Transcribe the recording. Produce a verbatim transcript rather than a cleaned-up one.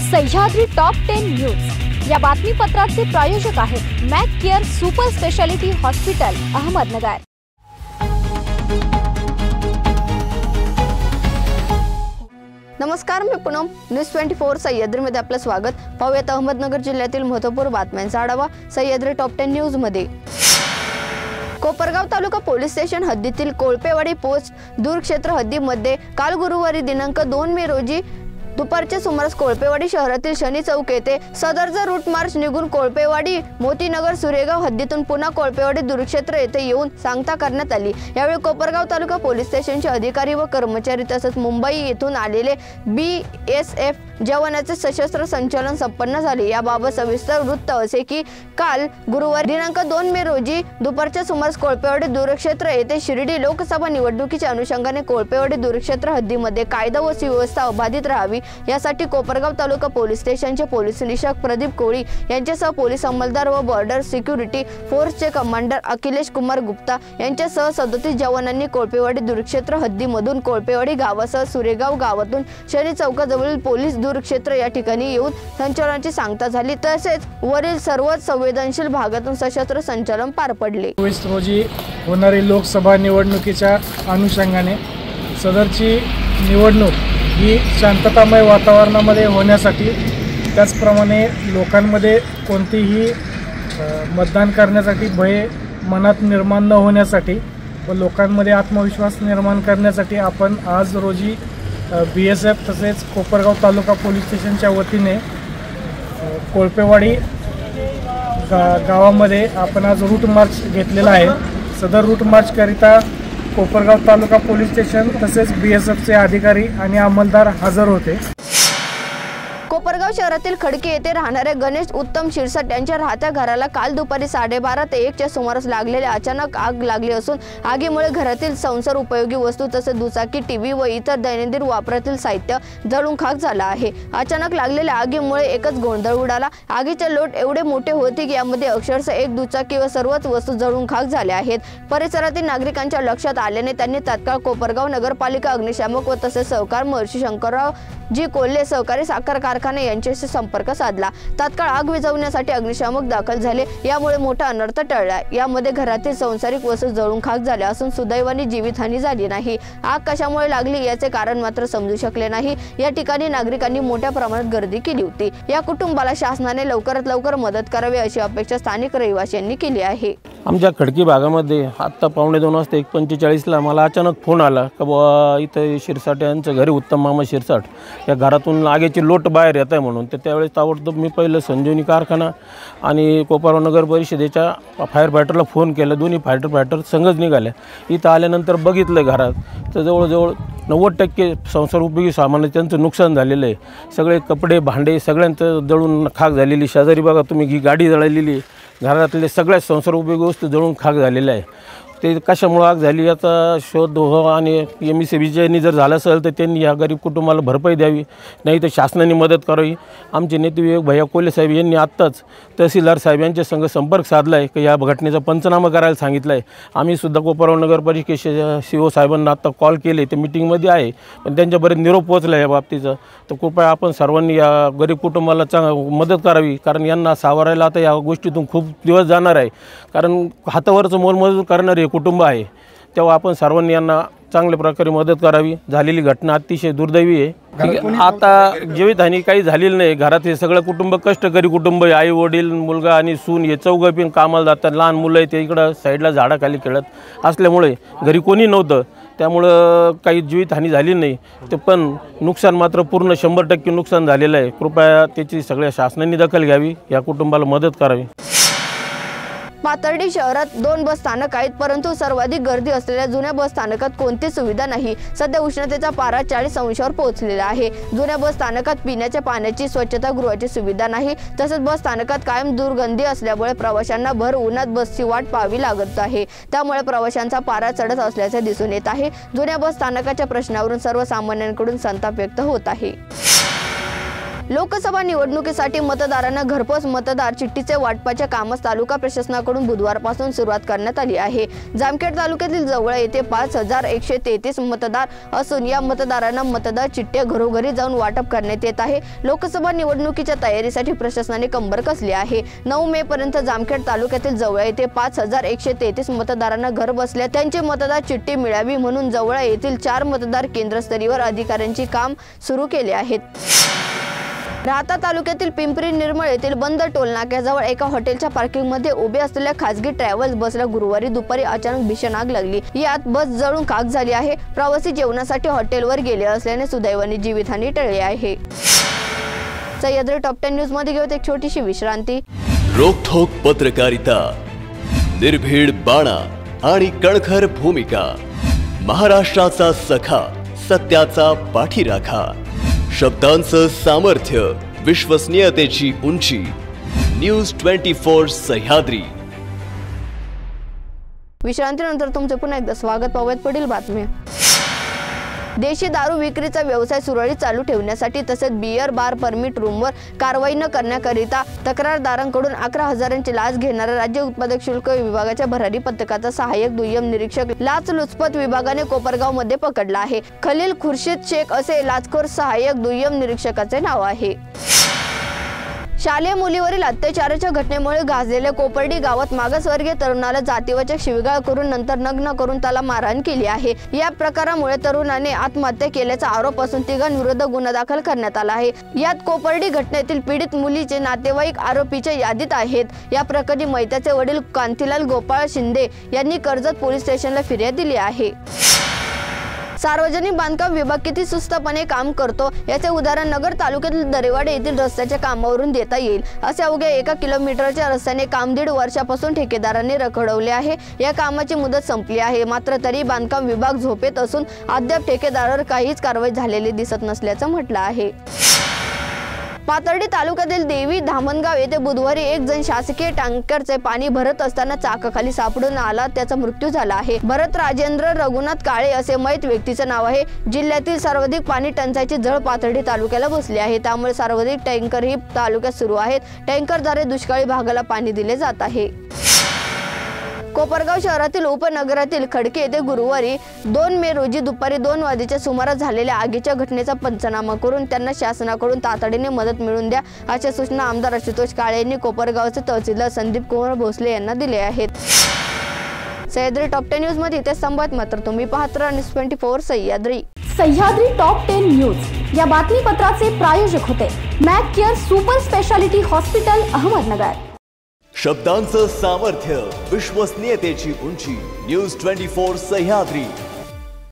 Sahyadri top ten news या बातमीपत्राचे प्रायोजक आहेत Mac Care super speciality hospital Ahmednagar. नमस्कार, मी पूनम न्यूज ट्वेंटी फोर सह्याद्रीमध्ये आपलं स्वागत। पाहूयात अहमदनगर जिल्ह्यातील महत्त्वपूर्ण बातम्यांचा आढावा सह्याद्री टॉप टेन न्यूज मध्ये। कोपरगाव तालुका पोलीस स्टेशन हद्दीतील कोळपेवाडी पोस्ट दूरक्षेत्र हद्दीमध्ये काल गुरुवारी दिनांक दोन मे रोजी दुपारच्या सुमारास कोळपेवाडी शहरातील शनी चौक येथे सदरचा रूट मार्च निघून कोळपेवाडी मोतीनगर सुरेगाव हद्दीतून पुन्हा कोळपेवाडी दूरक्षेत्र येथे येऊन सांगता करण्यात आली। यावेळी कोपरगाव तालुका पोलीस स्टेशनचे अधिकारी व कर्मचारी तसेच मुंबई येथून आलेले बी एस एफ जवानांचे सशस्त्र संचलन संपन्न झाले। याबाबत सविस्तर वृत्त असे की काल गुरुवारी दिनांक दोन मे रोजी दुपारच्या सुमारास कोळपेवाडी दूरक्षेत्र येथे शिर्डी लोकसभा निवडणुकीच्या अनुषंगाने कोळपेवाडी दूरक्षेत्र हद्दीमध्ये कायदा व सुव्यवस्था अबाधित राहावी यासाठी कोपरगाव तालुका पोलीस स्टेशनचे पोलीस निरीक्षक प्रदीप कोळी यांच्यासह पोलीस अंमलदार व बॉर्डर सिक्युरिटी फोर्सचे कमांडर अखिलेश कुमार गुप्ता यांच्यासह सदतीस जवानांनी कोळपेवाडी दूरक्षेत्र हद्दीमधून कोळपेवाडी गावासह सुरेगाव गावातून शनी चौकाजवळील पोलीस दूरक्षेत्र या ठिकाणी येऊन संचलनाची सांगता झाली। तसेच वरील सर्व संवेदनशील भागातून सशस्त्र संचलन पार पडले। चोवीस रोजी होणारी लोकसभा निवडणुकीच्या अनुषंगाने सदरची निवडणूक ही शांततामय वातावरणामध्ये होण्यासाठी त्याचप्रमाणे लोकांमध्ये कोणतीही मतदान करण्यासाठी भय मनात निर्माण न होण्यासाठी व लोकांमध्ये आत्मविश्वास निर्माण करण्यासाठी आपण आज रोजी बी एस एफ तसेच कोपरगाव तालुका पोलीस स्टेशनच्या वतीने कोळपेवाडी गा गावामध्ये आपण आज रूट मार्च घेतलेला आहे। सदर रूट मार्चकरिता कोपरगाव तालुका पोलीस स्टेशन तसेच बी एस एफचे अधिकारी आणि अंमलदार हजर होते। कोपरगाव शहरातील खडकी येथे राहणारे गणेश उत्तम शिरसाट यांच्या राहत्या घराला काल दुपारी साडेबारा ते एकच्या सुमारास लागलेल्या अचानक आग लागली असून आगीमुळे घरातील संसार उपयोगी वस्तू तसेच दुचाकी, टीव्ही व इतर दैनंदिन वापरातील साहित्य जळून खाक झाला आहे। अचानक लागलेल्या आगीमुळे एकच गोंधळ उडाला। आगीचे लोट एवढे मोठे होते की यामध्ये अक्षरशः एक दुचाकी व सर्वच वस्तू जळून खाक झाल्या आहेत। परिसरातील नागरिकांच्या लक्षात आल्याने त्यांनी तात्काळ कोपरगाव नगरपालिका अग्निशामक व तसेच सहकार महर्षी शंकरराव जी कोल्हे सहकारी साखर कारखाने यांच्याशी संपर्क साधला। तात्काळ आग विझवण्यासाठी अग्निशामक दाखल झाले। यामुळे मोठा अनर्थ टळला। यामध्ये घरातील संसारिक वस्तू जळून खाक झाल्या असून सुदैवाने जीवितहानी झाली नाही। आग कशामुळे लागली याचे कारण मात्र समजू शकले नाही। या ठिकाणी नागरिकांनी मोठ्या प्रमाणात गर्दी केली होती। या कुटुंबाला शासनाने लवकरात लवकर मदत करावी अशी अपेक्षा स्थानिक रहिवाशांनी केली आहे। आमच्या खडकी भागामध्ये आत्ता पावणे दोन वाजता एक पंचेचाळीसला मला अचानक फोन आला का बुवा इथं शिरसाट यांचं घरी उत्तम मामा शिरसाट या घरातून आगीची लोट बाहेर येत आहे म्हणून। तर त्यावेळेस ताबडतोब मी पहिलं संजीवनी कारखाना आणि कोपरगाव नगर परिषदेच्या फायर फायटरला फोन केला। दोन्ही फायटर फायटर संघच निघाले। इथं आल्यानंतर बघितलं घरात तर जवळजवळ नव्वद टक्के संसार उपयोगी सामान त्यांचं नुकसान झालेलं आहे। सगळे कपडे भांडे सगळ्यांचं जळून खाक झालेली। शेजारी बघा तुम्ही ही गाडी जळालेली, घरातले सगळ्या संसार उपयोगी वस्तू जळून खाक झालेल्या आहे। ते कशामुळे आग झाली याचा शोध हो आणि एम ई सी बीच्यानी जर झालं असेल तर त्यांनी या गरीब कुटुंबाला भरपाई द्यावी, नाही तर शासनाने मदत करावी। आमचे नेते विवेक भैया कोल्हे साहेब यांनी आत्ताच तहसीलदार साहेब यांच्या संग संपर्क साधला आहे की या घटनेचा पंचनामा करायला सांगितलं आहे। आम्ही सुद्धा कोपरगाव नगर परिषदेच्या सी ओ साहेबांना आत्ता कॉल केले, ते मिटिंगमध्ये आहे पण त्यांच्यापर्यंत निरोप पोहोचला या बाबतीचं। तर कृपया आपण सर्वांनी या गरीब कुटुंबाला चांग मदत करावी, कारण यांना सावरायला आता या गोष्टीतून खूप दिवस जाणार आहे। कारण हातावरचं मोलमजूर करणारे कुटुंब आहे, तेव्हा आपण सर्वांनी यांना चांगल्या प्रकारे मदत करावी। झालेली घटना अतिशय दुर्दैवी आहे। आता जीवितहानी काही झालेली नाही। घरात हे सगळं कुटुंब कष्टकरी कुटुंब आहे। आई वडील मुलगा आणि सून हे चौघं पण कामाला जातात। लहान मुलं आहे ते इकडं साईडला झाडाखाली खेळत असल्यामुळे घरी कोणी नव्हतं, त्यामुळं काही जीवितहानी झाली नाही। ते पण नुकसान मात्र पूर्ण शंभर टक्के नुकसान झालेलं आहे। कृपया त्याची सगळ्या शासनाने दखल घ्यावी, या कुटुंबाला मदत करावी। पाथर्डी शहरात दोन बस स्थानक आहेत, परंतु सर्वाधिक गर्दी असलेल्या जुन्या बस स्थानकात कोणतीच सुविधा नाही। सध्या उष्णतेचा पारा चाळीस अंशावर पोहोचलेला आहे। जुन्या बस स्थानकात पिण्याच्या पाण्याची, स्वच्छतागृहाची सुविधा नाही। तसेच बस स्थानकात कायम दुर्गंधी असल्यामुळे प्रवाशांना भर उन्हात बसची वाट पाहावी लागत आहे। त्यामुळे प्रवाशांचा पारा चढत असल्याचे दिसून येत आहे। जुन्या बस स्थानकाच्या प्रश्नावरून सर्वसामान्यांकडून संताप व्यक्त होत आहे। लोकसभा निवडणुकीसाठी मतदारांना घरपोच मतदार चिठ्ठीचे वाटपाच्या कामास तालुका प्रशासनाकडून बुधवारपासून सुरुवात करण्यात आली आहे। जामखेड तालुक्यातील जवळ येथे पाच हजार एकशे तेहतीस मतदार असून या मतदारांना मतदार चिठ्ठ्या घरोघरी जाऊन वाटप करण्यात येत आहे। लोकसभा निवडणुकीच्या तयारीसाठी प्रशासनाने कंबर कसली आहे। नऊ मे पर्यंत जामखेड तालुक्यातील जवळ येथे पाच हजार एकशे तेहतीस मतदारांना घर बसल्या त्यांची मतदार चिठ्ठी मिळावी म्हणून जवळ येथील चार मतदार केंद्रस्तरीवर अधिकाऱ्यांची काम सुरू केले आहेत। राहता तालुक्यातील पिंपरी निर्मळ येथील बंद टोलनाक्याजवळ एका हॉटेलच्या पार्किंगमध्ये उभे असलेल्या खासगी ट्रॅव्हल्स बसला गुरुवारी दुपारी अचानक भीषण आग लागली। यात बस जळून खाक झाली आहे। प्रवासी जेवणासाठी हॉटेलवर गेले असल्याने सुदैवाने जीवितहानी टळली आहे। सह्याद्री टॉप टेन न्यूज मध्ये घेऊत एक छोटीशी विश्रांती। रोखोक पत्रकारिता, निर्भीड बाणा आणि कणखर भूमिका, महाराष्ट्राचा सखा, सत्याचा पाठीराखा, शब्दांचं सामर्थ्य, विश्वसनीयतेची उंची, न्यूज ट्वेंटी फोर सह्याद्री। विश्रांतीनंतर तुमचे पुन्हा एकदा स्वागत। पाहूयात पुढील बातम्या। देशी दारू विक्रीचा व्यवसाय सुरळीत चालू ठेवण्यासाठी तसेच बियर बार परमिट रूमवर कारवाई न करण्याकरिता तक्रारदारांकडून अकरा हजारांची लाच घेणाऱ्या राज्य उत्पादक शुल्क विभागाच्या भरारी पथकाचा सहाय्यक दुय्यम निरीक्षक लाचलुचपत विभागाने कोपरगाव मध्ये पकडला आहे। खलील खुर्शीद शेख असे लाचखोर सहाय्यक दुय्यम निरीक्षकाचे नाव आहे। शालेय मुलीवरील अत्याचाराच्या घटनेमुळे गाजलेल्या कोपर्डी गावात मागासवर्गीय तरुणाला जातीवाचक शिवीगाळ करून नंतर नग्न करून त्याला मारहाण केली आहे। या प्रकारामुळे तरुणाने आत्महत्या केल्याचा आरोप असून तिघांविरुद्ध गुन्हा दाखल करण्यात आला आहे। यात कोपर्डी घटनेतील पीडित मुलीचे नातेवाईक आरोपीच्या यादीत आहेत। या प्रकरणी मैताचे वडील कांतीलाल गोपाळ शिंदे यांनी कर्जत पोलीस स्टेशनला फिर्याद दिली आहे। सार्वजनिक बांधकाम विभाग किती सुस्तपणे काम करतो याचे उदाहरण नगर तालुक्यातील दरेवाडे येथील रस्त्याच्या कामावरून देता येईल। असे अवघ्या एका किलोमीटरच्या रस्त्याने काम दीड वर्षापासून ठेकेदारांनी रखडवले आहे। या कामाची मुदत संपली आहे, मात्र तरी बांधकाम विभाग झोपेत असून अद्याप ठेकेदारावर काहीच कारवाई झालेली दिसत नसल्याचं म्हटलं आहे। पाथर्डी तालुक्यातील देवी धामणगाव येथे बुधवारी एक जण शासकीय टँकरचे पाणी भरत असताना चाकाखाली सापडून आला, त्याचा मृत्यू झाला आहे। भरत राजेंद्र रघुनाथ काळे असे मयत व्यक्तीचे नाव आहे। जिल्ह्यातील सर्वाधिक पाणी टंचाईची झळ पाथर्डी तालुक्याला बसली आहे, त्यामुळे सर्वाधिक टँकर ही तालुक्यात सुरू आहेत। टँकरद्वारे दुष्काळी भागाला पाणी दिले जात आहे। कोपरगाव शहरातील उपनगरातील खडके येथे गुरुवारी दोन मे रोजी दुपारी दोन वाजेच्या सुमारास झालेल्या आगीच्या घटनेचा पंचनामा करून त्यांना शासनाकडून तातडीने मदत मिळवून द्या अशा सूचना आमदार आशुतोष काळे यांनी कोपरगावचे तहसीलदार संदीप कुमार भोसले यांना दिले आहेत। सह्याद्री टॉप टेन न्यूज मध्ये इथे संवाद मात्र तुम्ही पाहत राहा news twenty four Sahyadri. Sahyadri top ten news या बातमीपत्राचे प्रायोजक होते Mac Care super speciality hospital Ahmednagar. शब्दांचं सामर्थ्य, विश्वसनीयतेची उंची, न्यूज ट्वेंटी फोर सह्याद्री।